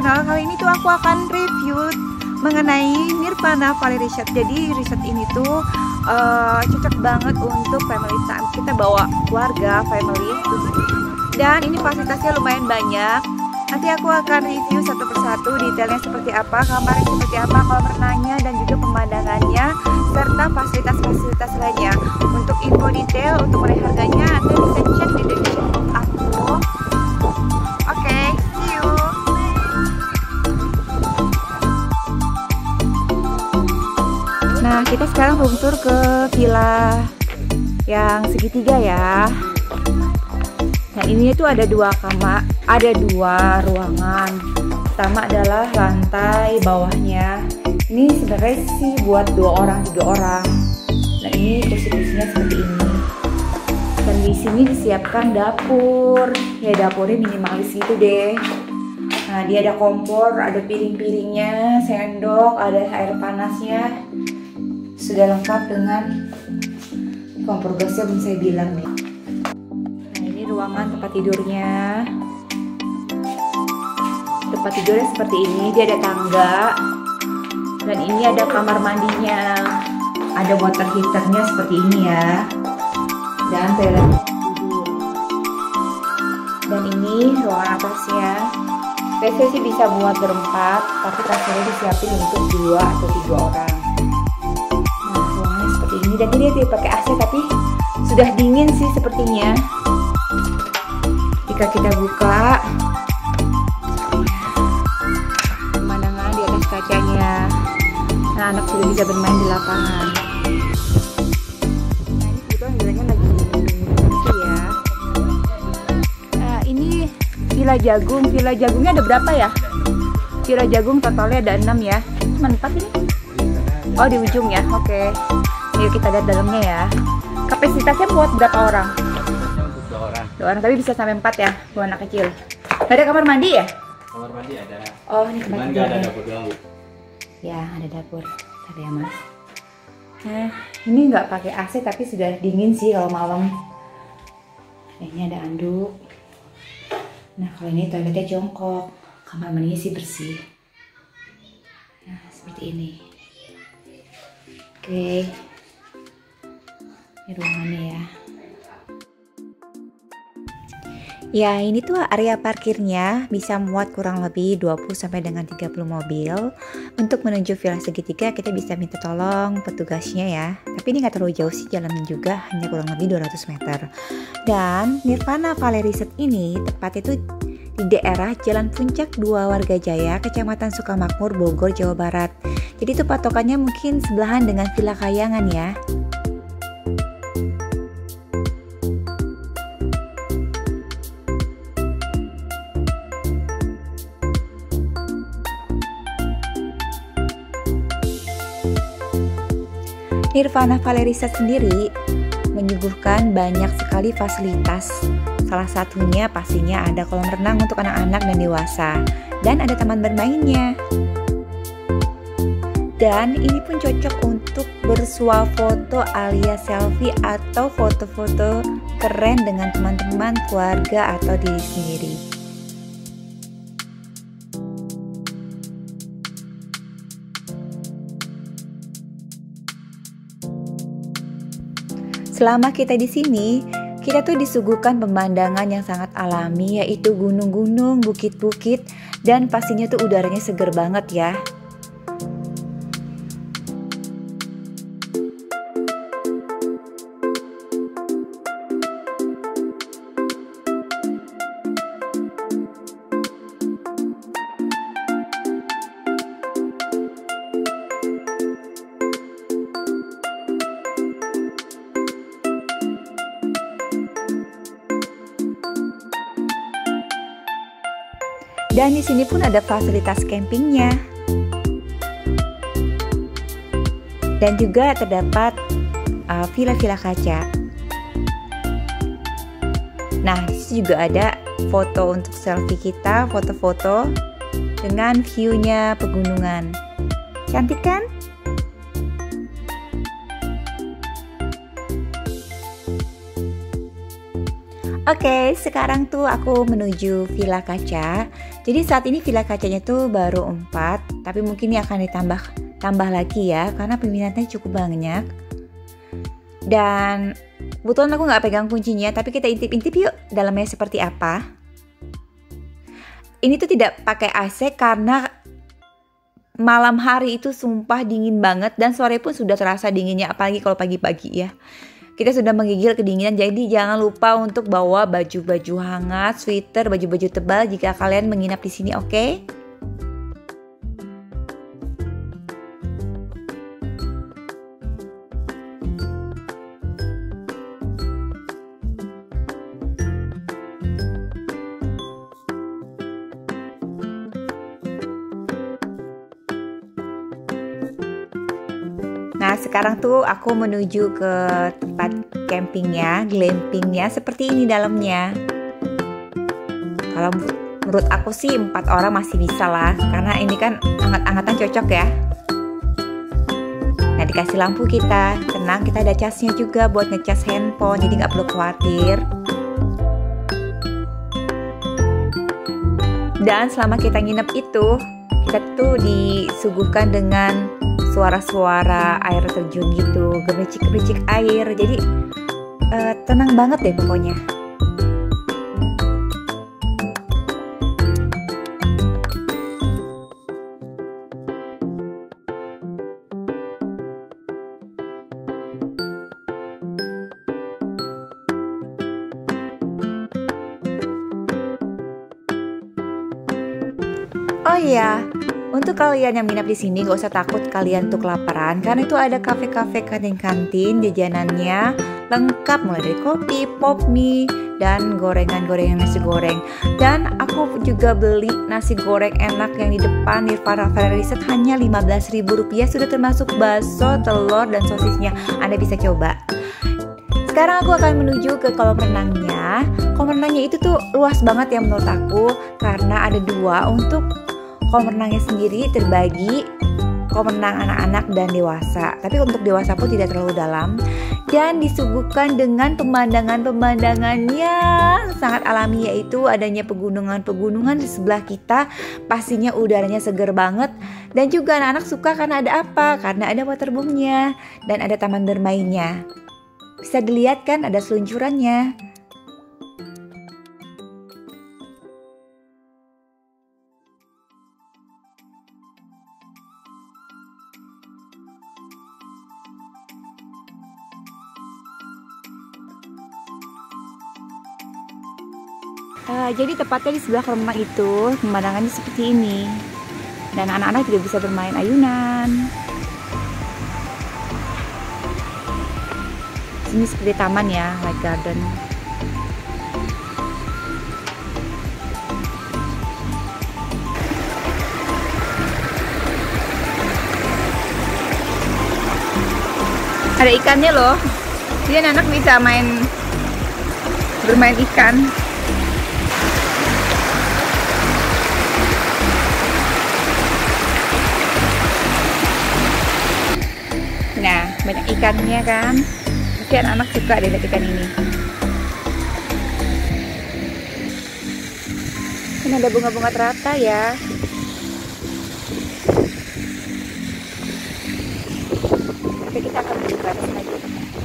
channel. Kali ini tuh aku akan review mengenai Nirvana Valley Resort. Jadi resort ini tuh cocok banget untuk family time. Kita bawa keluarga, family. Dan ini fasilitasnya lumayan banyak. Nanti aku akan review satu persatu detailnya seperti apa, kamarnya seperti apa, kolam renangnya, dan juga pemandangannya, serta fasilitas-fasilitas lainnya. Untuk info detail, untuk mulai harganya, Anda bisa cek di description box aku. Oke, see you. Nah, kita sekarang room tour ke villa yang segitiga ya. Nah, ini tuh ada dua kamar, ada dua ruangan. Pertama adalah lantai bawahnya. Ini sebenarnya sih buat 2 orang, 3 orang. Nah, ini kursi-kursinya seperti ini. Dan di sini disiapkan dapur. Ya, dapurnya minimalis gitu deh. Nah, dia ada kompor, ada piring-piringnya, sendok, ada air panasnya. Sudah lengkap dengan kompor gasnya, belum saya bilang nih. Ruangan tempat tidurnya. Tempat tidurnya seperti ini, dia ada tangga. Dan ini ada kamar mandinya. Ada water heaternya seperti ini ya. Dan toilet tidur. Dan ini ruangan atasnya. Biasanya sih bisa buat berempat, tapi kasurnya disiapin untuk 2 atau 3 orang. Nah, ruangannya seperti ini. Dan dia tidak pakai AC, tapi sudah dingin sih sepertinya. Jika kita buka pemandangan di atas kacanya, anak-anak sudah bisa bermain di lapangan. Nah, ini kebetulan bilangnya lagi lucu ya. Nah, ini Villa Jagung. Villa Jagungnya ada berapa ya? Villa Jagung totalnya ada 6 ya. Cuma 4 ini? Oh, di ujung ya. Oke. Yuk kita lihat dalamnya ya. Kapasitasnya buat berapa orang? 2 orang, tapi bisa sampai 4 ya buat anak kecil. Gak ada kamar mandi ya? Kamar mandi ada. Oh, ini kamar mandi. Gak ada dapur doang. Ya, ada dapur. Ada ya, Mas. Nah, ini nggak pakai AC tapi sudah dingin sih kalau malam. Ini ada anduk. Nah, kalau ini toiletnya jongkok. Kamar mandinya sih bersih. Nah, seperti ini. Oke. Ini ruangannya ya. Ya, ini tuh area parkirnya bisa muat kurang lebih 20 sampai dengan 30 mobil. Untuk menuju villa segitiga kita bisa minta tolong petugasnya ya. Tapi ini nggak terlalu jauh sih jalannya juga, hanya kurang lebih 200 meter. Dan Nirvana Valley Resort ini tepatnya itu di daerah Jalan Puncak 2 Wargajaya, Kecamatan Sukamakmur, Bogor, Jawa Barat. Jadi itu patokannya mungkin sebelahan dengan Villa Kayangan ya. Nirvana Valley Resort sendiri menyuguhkan banyak sekali fasilitas. Salah satunya pastinya ada kolam renang untuk anak-anak dan dewasa, dan ada taman bermainnya. Dan ini pun cocok untuk bersuah foto alias selfie atau foto-foto keren dengan teman-teman, keluarga, atau diri sendiri. Selama kita di sini, kita tuh disuguhkan pemandangan yang sangat alami, yaitu gunung-gunung, bukit-bukit, dan pastinya tuh udaranya seger banget ya. Dan di sini pun ada fasilitas campingnya. Dan juga terdapat villa-villa kaca. Nah, di sini juga ada foto untuk selfie kita, foto-foto dengan view-nya pegunungan. Cantik kan? Oke, sekarang tuh aku menuju Villa Kaca. Jadi saat ini villa kacanya tuh baru 4, tapi mungkin ini akan ditambah lagi ya, karena peminatnya cukup banyak. Dan kebetulan aku nggak pegang kuncinya, tapi kita intip-intip yuk dalamnya seperti apa. Ini tuh tidak pakai AC karena malam hari itu sumpah dingin banget, dan sore pun sudah terasa dinginnya, apalagi kalau pagi-pagi ya. Kita sudah menggigil kedinginan, jadi jangan lupa untuk bawa baju-baju hangat, sweater, baju-baju tebal jika kalian menginap di sini, oke? Nah, sekarang tuh aku menuju ke tempat campingnya, glampingnya, seperti ini dalamnya. Kalau menurut aku sih 4 orang masih bisa lah, karena ini kan hangat-hangatan cocok ya. Nah, dikasih lampu kita, tenang, kita ada casnya juga buat ngecas handphone, jadi nggak perlu khawatir. Dan selama kita nginep itu, kita tuh disuguhkan dengan suara-suara air terjun gitu, gemericik-gemericik air. Jadi tenang banget deh pokoknya. Oh iya, untuk kalian yang minap di sini gak usah takut kalian tuh kelaparan, karena itu ada kafe-kafe, kantin-kantin, jajanannya lengkap mulai dari kopi, pop mie, dan gorengan-gorengan nasi goreng. Dan aku juga beli nasi goreng enak yang di depan Nirvana Reset hanya Rp15.000, sudah termasuk bakso, telur, dan sosisnya. Anda bisa coba. Sekarang aku akan menuju ke kolam renangnya. Kolam renangnya itu tuh luas banget ya menurut aku, karena ada 2 untuk kolam renangnya sendiri terbagi kolam renang anak-anak dan dewasa. Tapi untuk dewasa pun tidak terlalu dalam, dan disuguhkan dengan pemandangan-pemandangan yang sangat alami, yaitu adanya pegunungan-pegunungan di sebelah kita. Pastinya udaranya seger banget, dan juga anak-anak suka karena ada apa? Karena ada waterboomnya dan ada taman bermainnya. Bisa dilihat kan ada seluncurannya. Jadi tepatnya di sebelah kolam renang itu pemandangannya seperti ini, dan anak-anak juga bisa bermain ayunan. Sini seperti taman ya, like garden. Ada ikannya loh, jadi anak bisa bermain ikan. Nah, banyak ikannya kan, pasti anak-anak suka deh lihat ikan ini. Ini ada bunga-bunga teratai ya. Oke, kita akan menuju ke atas lagi.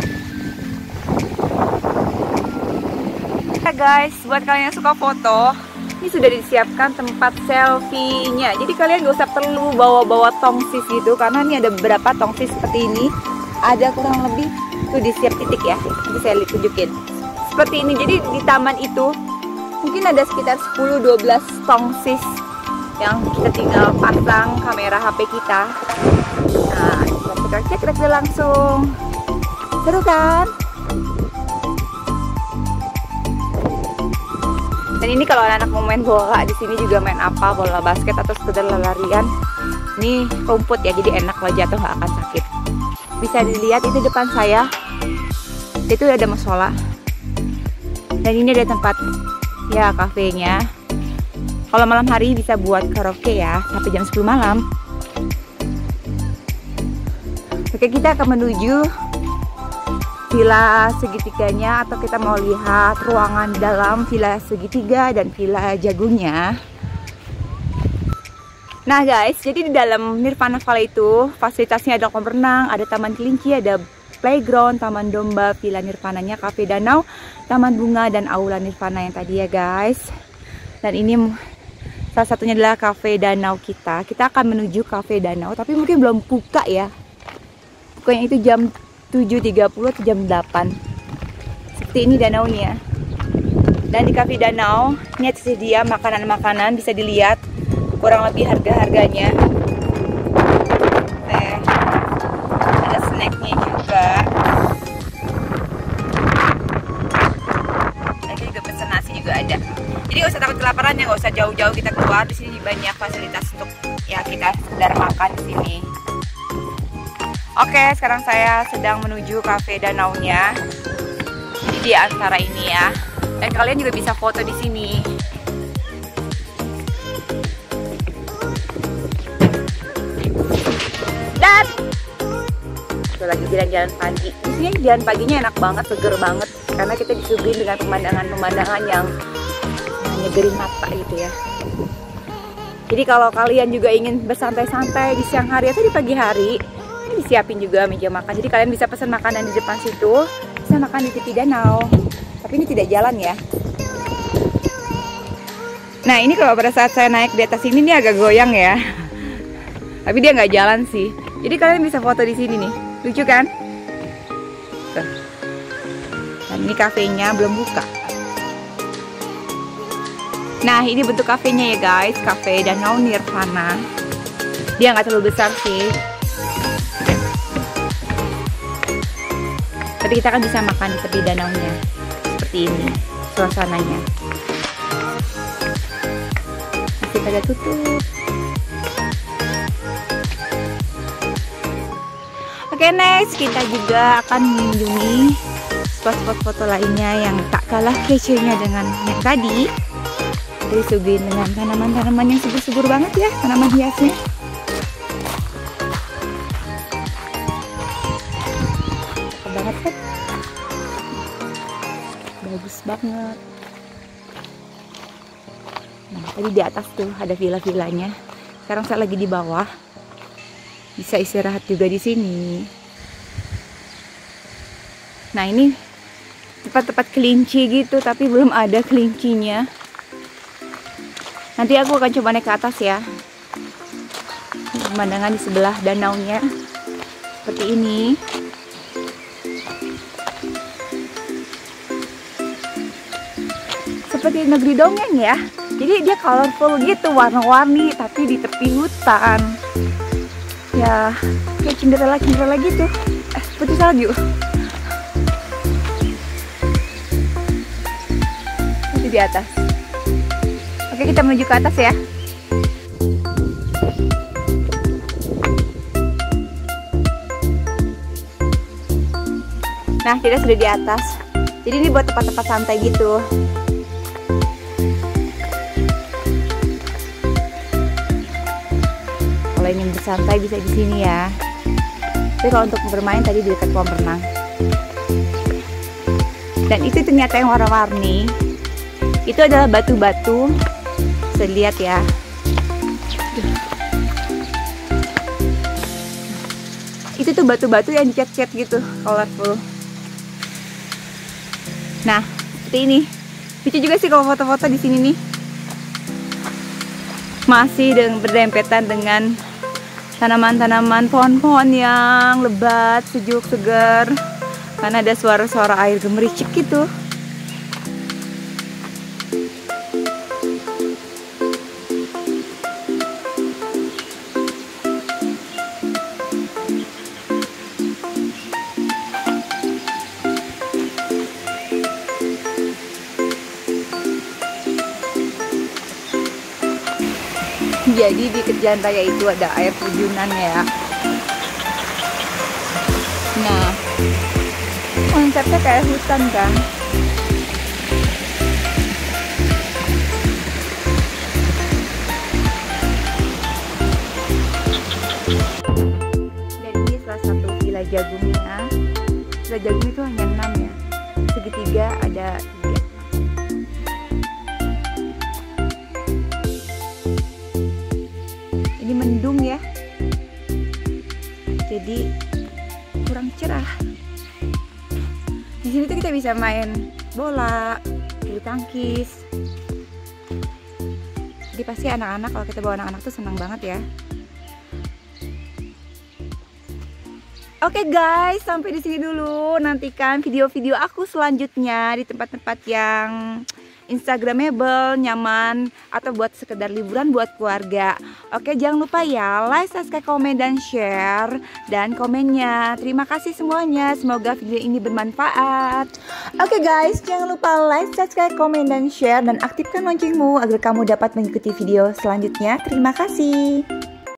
Nah guys, buat kalian yang suka foto, ini sudah disiapkan tempat selfie-nya. Jadi kalian gak usah perlu bawa-bawa tongsis gitu, karena ini ada beberapa tongsis seperti ini. Ada kurang lebih tuh disiap titik ya. Nanti saya tunjukin. Seperti ini. Jadi di taman itu mungkin ada sekitar 10-12 tongsis yang kita tinggal pasang kamera HP kita. Nah, kita langsung. Seru kan? Dan ini kalau anak-anak mau main bola di sini juga main apa, bola basket atau sekedar larian. Ini rumput ya, jadi enak kalau jatuh nggak akan sakit. Bisa dilihat itu depan saya, itu ada musola. Dan ini ada tempat ya kafenya. Kalau malam hari bisa buat karaoke ya, sampai jam 10 malam. Oke, kita akan menuju villa segitiganya, atau kita mau lihat ruangan dalam villa segitiga dan villa jagungnya. Nah guys, jadi di dalam Nirvana Valley itu fasilitasnya ada kolam renang, ada taman kelinci, ada playground, taman domba, villa Nirvananya, kafe danau, taman bunga, dan aula Nirvana yang tadi ya guys. Dan ini salah satunya adalah kafe danau kita. Kita akan menuju kafe danau, tapi mungkin belum buka ya. Bukanya itu jam 7.30 atau jam 8. Seperti ini danaunya. Dan di kafe danau ini tersedia makanan-makanan, bisa dilihat kurang lebih harga-harganya. Ada snacknya juga. Nanti juga pesen nasi juga ada. Jadi gak usah takut kelaparan ya, gak usah jauh-jauh kita keluar. Di sini banyak fasilitas untuk ya kita sekedar makan di sini. Oke, sekarang saya sedang menuju kafe danaunya. Jadi di antara ini ya. Dan kalian juga bisa foto di sini. Dan itu lagi jalan-jalan pagi. Di sini jalan paginya enak banget, seger banget karena kita disuguhin dengan pemandangan-pemandangan yang nyegerin mata gitu ya. Jadi kalau kalian juga ingin bersantai-santai di siang hari atau di pagi hari, ini disiapin juga meja makan. Jadi kalian bisa pesan makanan di depan situ, bisa makan di tepi danau. Tapi ini tidak jalan ya. Nah ini kalau pada saat saya naik di atas ini agak goyang ya. Tapi dia nggak jalan sih. Jadi kalian bisa foto di sini nih, lucu kan? Tuh. Dan ini kafenya belum buka. Nah ini bentuk kafenya ya guys, kafe danau Nirvana. Dia nggak terlalu besar sih. Tapi kita kan bisa makan di tepi danaunya. Seperti ini suasananya. Masih pada tutup. Oke, next kita juga akan mengunjungi spot-spot foto lainnya yang tak kalah kece-nya dengan yang tadi. Disuguhin dengan tanaman-tanaman yang subur-subur banget ya, tanaman hiasnya. Cakep banget kan? Bagus banget. Nah, tadi di atas tuh ada villa-villanya. Sekarang saya lagi di bawah. Bisa istirahat juga di sini. Nah, ini tempat-tempat kelinci gitu, tapi belum ada kelincinya. Nanti aku akan coba naik ke atas ya. Pemandangan di sebelah danaunya seperti ini. Seperti negeri dongeng ya. Jadi dia colorful gitu, warna-warni, tapi di tepi hutan. Ya, kayak Cinderella gitu. Putih salju. Itu di atas. Oke, kita menuju ke atas ya. Nah, kita sudah di atas. Jadi ini buat tempat-tempat santai gitu. Kalau ingin bersantai bisa di sini ya. Tapi kalau untuk bermain tadi di dekat kolam renang. Dan itu ternyata yang warna-warni. Itu adalah batu-batu. Bisa dilihat ya. Itu tuh batu-batu yang dicat-cat gitu, colorful. Nah, seperti ini. Lucu juga sih kalau foto-foto di sini nih. Masih berdempetan dengan tanaman-tanaman, pohon-pohon yang lebat, sejuk, segar. Karena ada suara-suara air gemericik gitu. Jadi di Kejayan Raya itu ada air terjunan ya. Nah, konsepnya kayak hutan kan. Dan ini salah satu villa jagungnya. Villa jagung itu hanya 6 ya. Segitiga ada 3. mendung ya, jadi kurang cerah. Di sini tuh kita bisa main bola, bulu tangkis. Jadi pasti anak-anak, kalau kita bawa anak-anak tuh senang banget ya. Oke guys, sampai di sini dulu. Nantikan video-video aku selanjutnya di tempat-tempat yang instagramable, nyaman, atau buat sekedar liburan buat keluarga. Oke, jangan lupa ya, like, subscribe, komen, dan share, dan komennya. Terima kasih semuanya, semoga video ini bermanfaat. Oke guys, jangan lupa like, subscribe, komen, dan share, dan aktifkan loncengmu agar kamu dapat mengikuti video selanjutnya. Terima kasih.